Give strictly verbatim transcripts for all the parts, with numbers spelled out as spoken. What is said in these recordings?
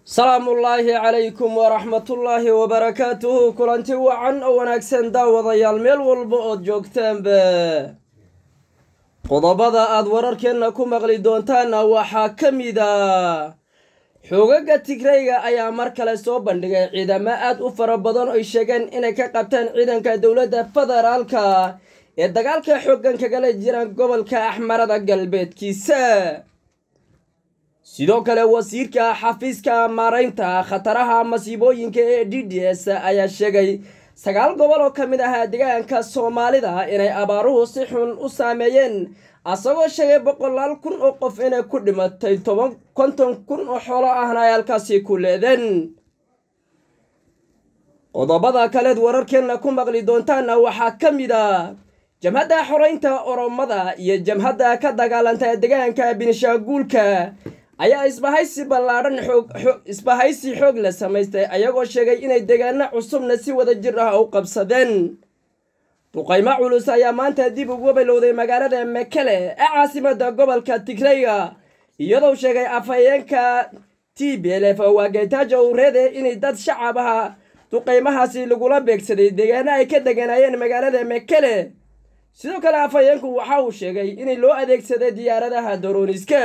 سلام الله عليكم ورحمة الله وبركاته كلانتي وعن وناكسن داوضيال ميل والبؤد جوكتان ب قضبضا aad wararkeena ku maqli doontaan waxa kamida xogaga Tigreega ayaa mar kale soo bandhigay ciidamo aad u fara badan oo sheegeen inay ka qabtaan ciidanka dawladda federaalka ee dagaalka xooggan kaga jiraan gobolka Axmarada galbeedkiisa sidoo kale wasiirka xafiiska maareynta khataraha masiibooyinka ee D D S ayaa sheegay sagaal gobol oo kamid ah deegaanka Soomaalida inay abaaruhu si xun u saameeyeen asagoo sheegay boqolaal kun oo qof inay ku dhimatay toban konton kun oo xoolo ahna ay halkaasi ku leedeen qodobada kale wararkeena ku maqli doontaan waxa kamid ah jamhadda xoreynta Oromada iyo jamhadda ka dagaalanta deegaanka Binshaangulka ayaa isbahaysi ballaaran xoog isbahaysi xoog la sameystay ayagoo sheegay inay deegaano cusubna si wada jir ah u qabsadeen duqaymo culus ayaa maanta dib ugu bilowday magaalada Mekele ee caasimadda gobolka Tigreega iyadoo sheegay afhayeenka T B L F waa Getachew Rede inay dad shacab ah duqaymahaasi lagula beegsaday deegaano ay ka deganayeen magaalada Mekele sidoo kale afhayeenku waxa uu sheegay in loo adeegsaday diyaaradaha droniska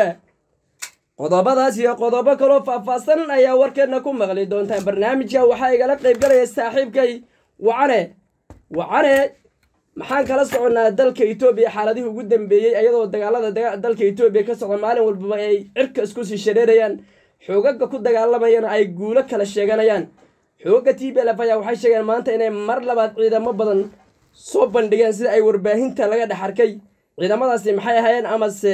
qodobadaas iyo qodobo kale oo faahfaahsan ayaa warkeena ku maqli doontaan barnaamijka waxa igala qayb galaya saaxiibkay wacane wacane maxaan kala soconaa dalka Itoobiya xaaladii ugu dambeeyay ayadoo dagaalada dalka Itoobiya ka socda maalin walba ay cirka isku sii shareerayaan xoogagga ku dagaalamayaan ay guulo kala sheeganayaan xoogga T B L F ayaa waxay sheegeen maanta inay mar labaad ciidamo badan soo bandhigeen sida ay warbaahinta laga dhaxarkay ciidamadaasi maxay ahaayeen ama se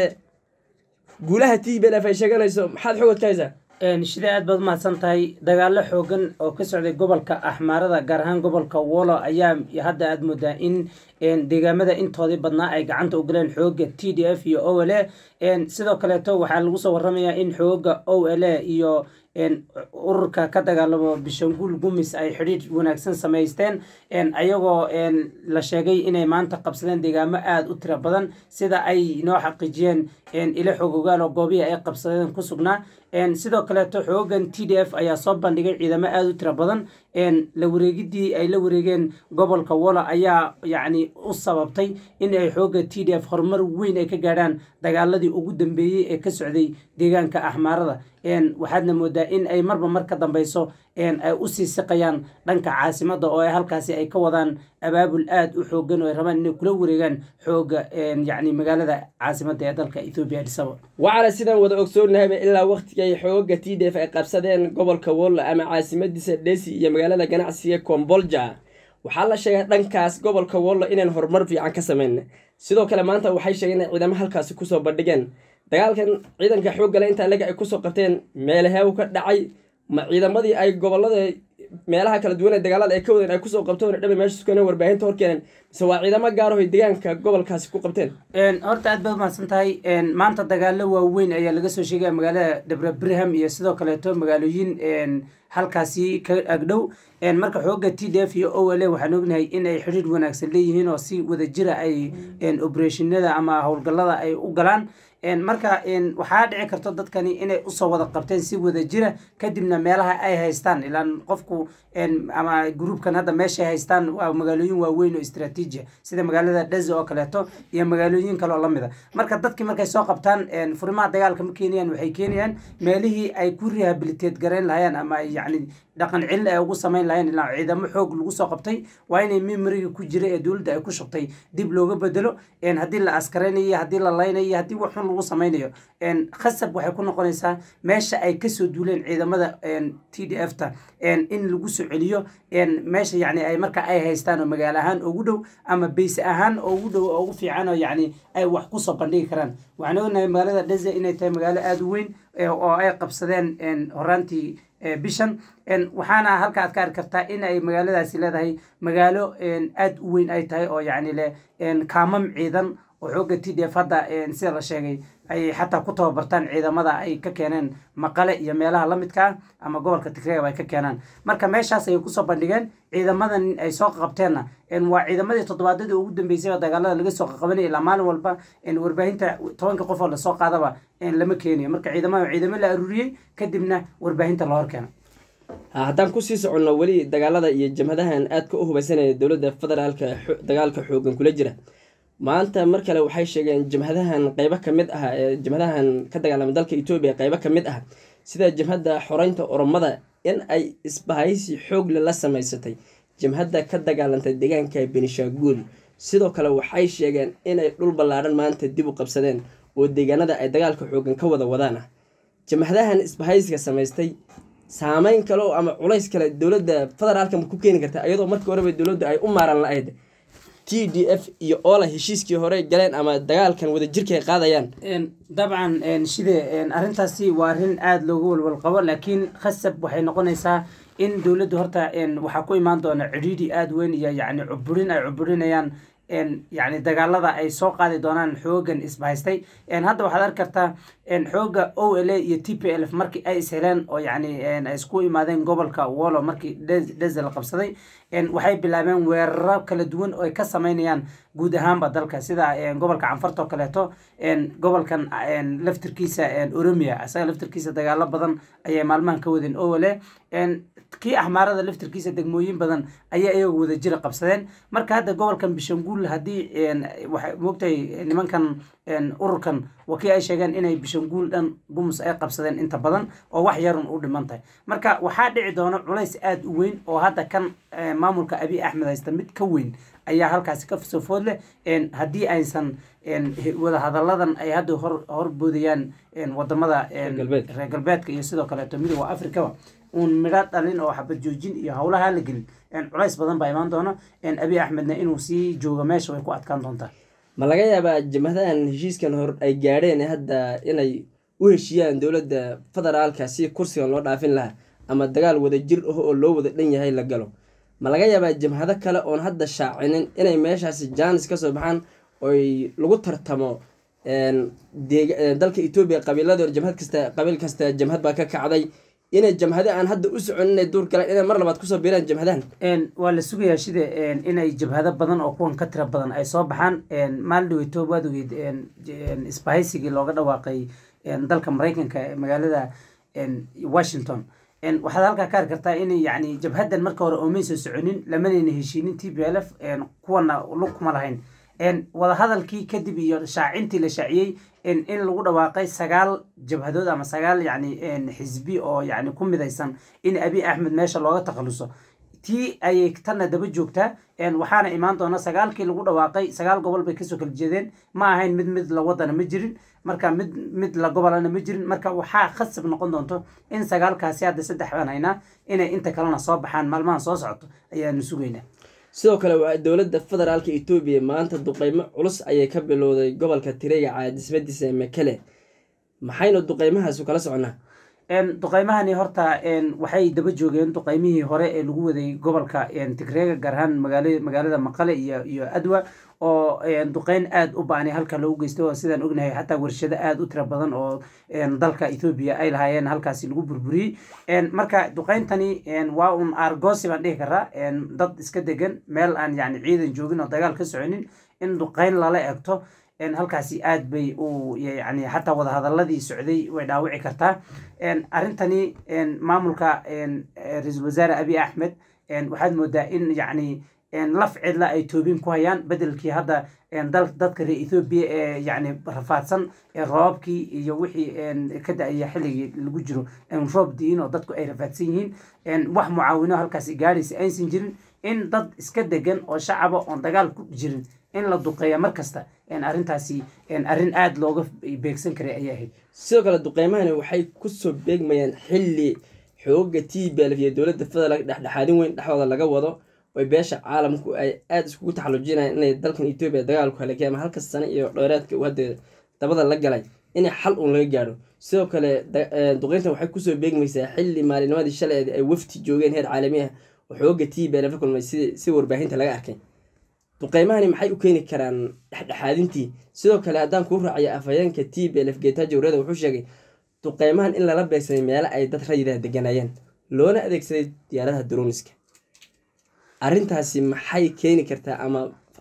guulaha T B L F ay sheeganayso maxaad xogad ka haysaa een shida aad baad mahadsan tahay dagaalo xoogan oo ka socday gobolka Axmarada gaar ahaan gobolka Wolo ayaa hadda aad moodaa in een deegaamada intoodii badnaa ay gacanta u galeen xooga T D F iyo O L A een sidoo kale to waxa lagu soo waramayaa in xooga O L A iyo een ururka ka dagaalamo Binshaangul Gumis ay xiriir wanaagsan sameysteen een ayagoo een la sheegay inay maanta qabsadeen deegaamo aad u tiro badan sida ay noo xaqiijiyeen een ila xogogaal oo goobiya ay qabsadeen ku sugnaa een sidoo kale to xoogan T D F ayaa soo bandhigay ciidamo aad u tiro badan een la wareegidii ay la wareegeen gobolka Wolo ayaa yacni u sababtay in ay xooga T D F horumar weyn ay ka gaadhaan dagaaladii ugu dambeeyay ee ka socday deegaanka Axmarada een waxaadna moodaa in ay marba mar ka dambayso een ay u sii siqayaan dhanka caasimadda oo ay halkaasi ay ka wadaan abaabul aad u xoogan oo ay rabaan inay kula wareegaan xooga een yacni magaalada caasimadda ee dalka Itoobiya Addis Ababa waxaana sidaan wada ogsoonahay ilaa waqtigii xooga T D F ay qabsadeen gobolka Wolo ama caasimadiisa Desi iyo magaalada ganacsiga Kombolja waxaa la sheegay dhankaas gobolka Wolo inaan horumar fiican ka sameeyay sidoo kale maanta waxay sheegeen in ciidamada halkaas ku soo bandhigeen dagaalkan ciidanka xoogga leh inta laga ay ku soo qabteen meelaha uu ka dhacay ma ciidamadii ay gobolada meelaha kala duwan ee dagaalada ay ka wadeen ay ku soo qabteen dhabe meesha sukan warbaahinta horkeenan mise waa ciidamo gaar ah oo deegaanka gobolkaasi ku qabteen een horta aad baad mahadsan tahay een maanta dagaalo waaweyn ayaa laga soo sheegay magaalada Debre Birham iyo sidoo kale to magaalooyin een halkaasi ka agdhow een marka xooga T D F iyo O L A waxaan ognahay in ay xiriir wanaagsan leeyihiin oo si wada jira ay een operationada ama howlgallada ay u galaan een marka een waxa dhici karto dadkani inay u soo wada qabteen si wada jira kadibna meelaha ay haystaan ilaan qofku een ama groupkan hadda meesha ay haystaan waa magaalooyin waaweyn oo istiraatiiji sida magaalada Desi oo kale to iyo magaalooyin kale oo la mid ah marka dadkii markay soo qabtaan een furimaha dagaalka ma keenayaan waxay keenayaan meelihii ay ku rehabilitate gareyn lahaayeen ama yacni dhaqan cilmi ay ugu sameyn lahayn ilaa ciidamo xoog lagu soo qabtay waa inay memory ku jira ee dawladda ay ku shaqtay dib looga bedelo een hadii la askareynayo hadii la laynayo hadii wax xun lagu sameynayo een khasab waxay ku noqonaysaa meesha ay ka soo duuleen ciidamada een T D F ta een in lagu soo celiyo een meesha yacni ay marka ay haystaan oo magaalo ahaan ugu dhow ama base ahaan ugu dhow ugu fiican oo yacni ay wax ku soo bandhigi karaan waxaan ognahay magaalada Desi inay tahay magaalo aad u weyn oo ay qabsadeen een horaantii bishan een waxaana halka aad ka arki kartaa in ay magaaladaasi leedahay magaalo een aad u weyn ay tahay oo yacni le een kaamam ciidan oo xooga t d f hadda sida la sheegay ay xataa ku tababartaan ciidamada ay ka keeneen maqale iyo meelaha la midka ah ama gobolka tigreega ay ka keenaan marka meeshaas ay kusoo bandhigeen ciidamadan ay soo qabteenna waa ciidamadii toddobaadadii ugu dambeysay oo dagaalada laga soo qabanaya ilaa maalin walba warbaahinta tobanka qof oo lasoo qaadaba lama keenayo marka ciidamada ciidamo la aruuriyey kadibna warbaahinta la hor keeno haddaan kusii soconno weli dagaalada iyo jamhadahan aadka u hubaysanaya dowladda federaalka dagaalka xoogan kula jira maanta mar kale waxay sheegeen jamhadahan qeybo ka mid ah ee jamhadahan ka dagaalama dalka etoobiya qeybo ka mid ah sida jamhadda xoreynta oromada in ay isbahaysi xoogle la samaysatay jamhadda ka dagaalantay deegaanka benishaguul sidoo kale waxay sheegeen inay dhul ballaadhan maanta dib u qabsadeen oo deegaanada ay dagaalka xoogan ka wada wadaan ah jamhadahan isbahaysiga samaystay saameyn kale oo ama culays kale dowladda federaalka ma ku keeni karta iyadoo markii horeba dowladdu ay u maaran la-ayd t d f iyo oola heshiiskii hore galeen ama dagaalkan wadajirka ay qaadayaan dabcan shide arrintaasi waa arrin aada loogu walwal qabo laakiin khasab waxay noqonaysaa in dowladdu horta waxaa ku imaan doona cidhiidhi aada weyn iyo yacni cuburin ay cuburinayaan yani dagaalada ay soo qaadi doonaan xoogan isbahaystay hadda waxaad arki kartaa xooga o l a iyo t p l f markii ay isheleen oo yani ay isku imaadeen gobolka wolo markii dheze la qabsaday waxay bilaabeen weeraro kala duwan oo ay ka sameynayaan guud ahaanba dalka sida gobolka canfarta oo kaleeto gobolkan laftirkiisa oromia isaga laftirkiisa dagaalo badan ayay maalmahan ka wadeen o l a kii axmaarada laftirkiisa degmooyin badan ayaa iyagu wada jira qabsadeen marka hadda gobolkan bishanguul haddii waxay moogtahay nimankan ururkan wakii ay sheegeen inay bishanguul dhan bumus ay qabsadeen inta badan oo wax yarun u dhiman tahay marka waxaa dhici doona culays aada u weyn oo hadda kan maamulka abiy axmed haysta mid ka weyn ayaa halkaasi ka soo food leh haddii aysan wada hadalladan ay hadda hor horboodayaan wadamada reer galbeedka iyo sidoo kaleeto midooda afrikaba uun midho dhalin oo xabad joojin iyo howlaha la gelin culays badan baa imaan doona abiy axmedna inuu sii joogo meesha way ku adkaan doontaa ma laga yaabaa jamhadahan heshiiskan hor ay gaadheen hadda inay u heshiiyaan dowladda federaalka si kursigan loo dhaafin lahaa ama dagaal wada jir ah oo loo wada dhan yahay la galo ma laga yaabaa jamhado kale oon hadda shaacinin inay meeshaasi jaanis kasoo baxaan oy lagu tartamo dalka etoobiya qabiiladoor jamhad kasta qabiil kasta jamhad baa ka kacday inay jamhado aan hadda u socon inay duur galeen inay mar labaad kusoo biiraan jamhadahan waa la sugayaa sida inay jabhado badan oo kuwan ka tira badan ay soo baxaan maalin dhaweyto waad ogeyd isbahaysigii looga dhawaaqay dalka maraykanka magaalada washington waxaad halkaa ka arki kartaa inay yani jabhadan marka hore oomaysa soconin lamanayna heshiinin t p l f kuwana lug kuma lahayn wadahadalkii kadib iyo shaacintii la shaaciyey in lagu dhawaaqay sagaal jabhadood ama sagaal yani xisbi oo yani ku midaysan in abiy axmed meesha looga takhaluso tii ayay tanna daba joogtaa waxaana imaan doona sagaalkii lagu dhawaaqay sagaal gobol bay kasoo kala jeedeen ma ahayn mid mid la wadana ma jirin marka mid mid la gobolana ma jirin marka waxaa khasab noqon doonto in sagaalkaasi hadda saddex baan haynaa inay inta kalena soo baxaan maalmahan soo socoto ayaanu sugaynaa sidoo kale waa dowladda federaalka etoobiya maanta duqeymo culus ayay ka bilowday gobolka tirega caadismadiisa mekele maxayna duqeymahaasu kala soconaa duqeymahani horta waxay daba joogeen duqeymihii hore ee lagu waday gobolka tigreega gaar ahaan magaalada maqale iyo iyo adwa oo duqeyn aada u ba-anay halka loogu geystay oo sidaan ognahay xataa warshado aada u tira badan oo dalka ethoobiya ay lahaayeen halkaasi lagu burburiyey marka duqeyntani waa un argosi baan dhihi karaa dad iska degan meel aan yani ciidan joogin oo dagaal ka soconin in duqeyn lala egto halkaasi aada bay u yani xataa wadahadaladii socday way dhaawici kartaa arrintani maamulka ra-iisul wasaare abiy axmed waxaad moodaa in yani laf cidla ay toobin ku hayaan bedelkii hadda dadka reer ethoobiya ee yani rafaadsan roobabkii iyo wixii ka da-aya xilligii lagu jiro roob diin oo dadku ay rafaadsan yihiin wax mucaawino halkaasi gaadhaysa aysan jirin in dad iska degan oo shacaba oon dagaal ku jirin in la duqeeya mar kasta arrintaasi arrin aada looga beegsan karay ayay ahayd sidoo kale duqeymahani waxay kusoo beegmayaan xilli xooga t b l iyo dowladda federaalk dhexdhexaadin weyn dhexdooda laga wado oy beesha caalamku ay aada iskugu taxallujinayaan inay dalkan etoobiya dagaalku halakeen ama halka sane iyo dheeraadka uu hadda dabada la galay inay xal uun laga gaadho sidoo kale duqeyntan waxay kusoo beegmaysaa xilli maalinimadii shalay ay wafti joogeen heer caalami ah oo xooga t b l la kulmay si si warbaahinta laga arkay duqeymahani maxay u keeni karaan dhexdhexaadintii sidoo kale haddaan kuu raaciyo afhayeenka t b l f Getachew Redo wuxuu sheegay duqeymahan in lala beegsaday meelo ay dad rayida deganayeen loona adeegsaday diyaaradaha droniska arrintaasi maxay keeni kartaa ama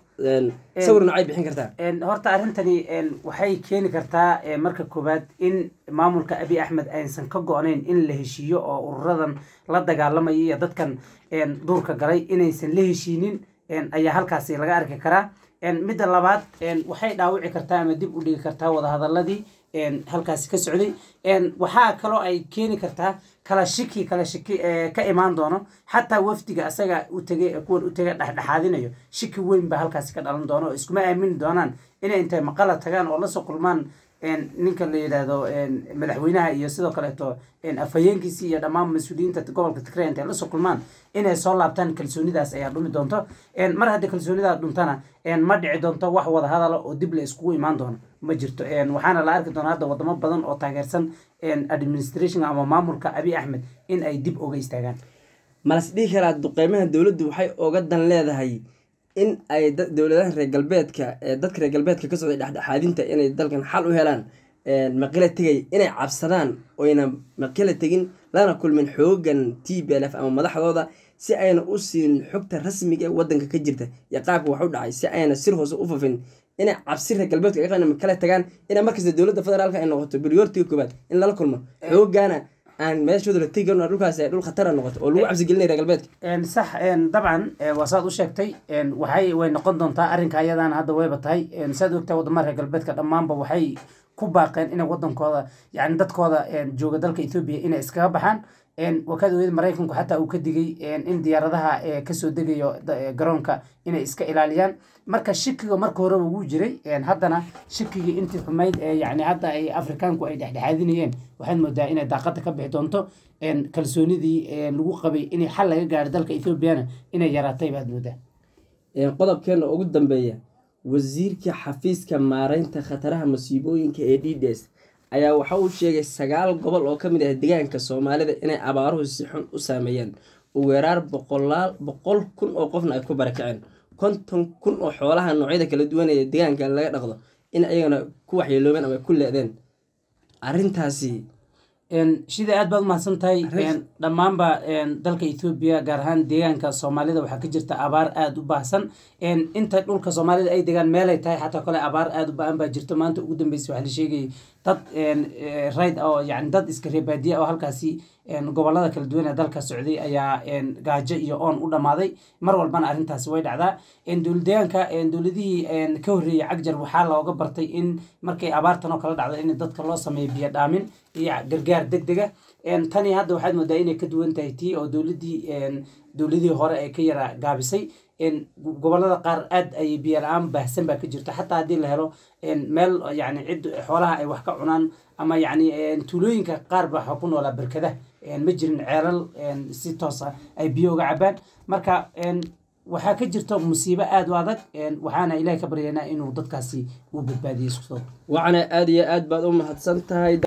sawir noocay bixin kartaa horta arrintani waxay keeni kartaa marka koobaad in maamulka Abiy Ahmed aysan ka go'nayn in la heshiiyo oo ururadan la dagaalamaya iyo dadkan duurka galay inaysan la heshiinin ayaa halkaasi laga arki karaa midda labaad waxay dhaawici kartaa ama dib u dhigi kartaa wada hadaladii halkaasi ka socday waxaa kaloo ay keeni kartaa kala shiki kala shiki ka imaan doono xataa wafdiga asaga u tagay kuwan u tagay dhexdhexaadinayo shiki weyn ba halkaasi ka dhalan doono iskuma aamini doonaan inay intay maqala tagaan oo la soo kulmaan ninka la yiraahdo madaxweynaha iyo sidoo kale to afhayeenkiisa iyo dhammaan mas'uuliyiinta gobolka Tigray intay la soo kulmaan inay soo laabtaan kalsoonidaas ayaa dhumi doonto mar haddii kalsoonidaas dhuntana ma dhici doonto wax wada hadal oo dib la iskugu imaan doono ma jirto waxaana la arki doonaa hadda wadamo badan oo taageersan administration ama maamulka Abiy Ahmed in ay dib uga istaagaan malas dhigi karaa duqeymaha dawladdu waxay uga dan leedahay in ay dawladaha reer galbeedka ee dadka reer galbeedka ka socday dhexdhexaadinta inay dalkan xal u helaan maqla tagay inay cabsadaan oo ina maqla tagin lana kulmin xoogan T B L F ama madaxdooda si ayna u siin xogta rasmiga ee wadanka ka jirta iyo qaabka wax u dhacay si ayna sir hoose u fafin inay cabsi reer galbeedka ay qanam kala tagaan ina markasta dawladda federaalka ay noqoto priority koobaad in la kulmo xoogana aan meeshooda la tagi karno dhulkaas ay dhul khatar noqoto oo lagu cabsi gelinay reer galbeedka een sax een dabcan wasaad u sheegtay een waxay way noqon doontaa arrinka ayadan hadda wayba tahay een saad ogtaa wadamada reer galbeedka dhamaanba waxay ku baaqeen inay wadankooda yani dadkooda een jooga dalka Ethiopia inay iskaga baxaan een wakada weyd Mareykanku xataa uu ka digay in diyaaradaha ee ka soo degayo garoonka inay iska ilaaliyaan marka shikiga marka hore uu jiray een haddana shikigi intii xumayd ee yani hadda ay Afrikaanku ay dhexdhexaadinayeen waxaan moodaa inay daaqada ka bixi doonto een kalsoonidii lagu qabay inay xal laga gaaro dalka Ethiopia inay yaraatay baad moodaa een qodobkeena ugu dambeeya wasiirka xafiiska maareynta khataraha masiibooyinka ee D D S ayaa waxa uu sheegay sagaal gobol oo ka mid ah deegaanka Soomaalida inay abaaruhu si xun u saameeyeen ugu yaraan boqol kun oo qofna ay ku barakaceen konton kun oo xoolaha noocyada kala duwan ee deegaanka laga dhaqdo in ayagana ku waxyeeloobeen ama ku leedeen arrintaasi een sida aad baad mahadsan tahay een dhamaanba een dalka Ethiopia gaar ahaan deegaanka Soomaalida waxa ka jirta abaar aad u baahsan een inta dhulka Soomaalida ay deegaan meel ay tahay xataa kale abaar aad u baahan baa jirto maanta ugu dambeysay waxa la sheegay dad een raid oo yani dad iska reebaadiya oo halkaasi een gobolada kala duwan ee dalka Soomaaliya ayaa een gaajo iyo oon u dhamaaday mar walbana arrintaasi way dhacdaa in dawladdeegaanka een dawladihii een ka horeeyay cagjar waxa looga bartay in markay abaartan oo kala dhacdo in dadka loo sameeyo biyo dhaamin iyo gargaar degdega een tani hadda waxaad moodaa inay ka duwan tahay tii oo dawladii een dawladii hore ay ka yara gaabisay in gobolada qaar aad ay biyo la'aan baahsan baa ka jirta xataa hadii la helo in meel yani cid xoolaha ay wax ka cunaan ama yani tuulooyinka qaar baa waxa ku noolaa barkada ma jirin ceelal si toos ah ay biyo uga cabaan marka waxaa ka jirta musiibo aad u adag waxaana ilaahay ka baryaynaa inuu dadkaasi u badbaadiyo isku soo waxana aad iyo aad baad u mahadsan tahay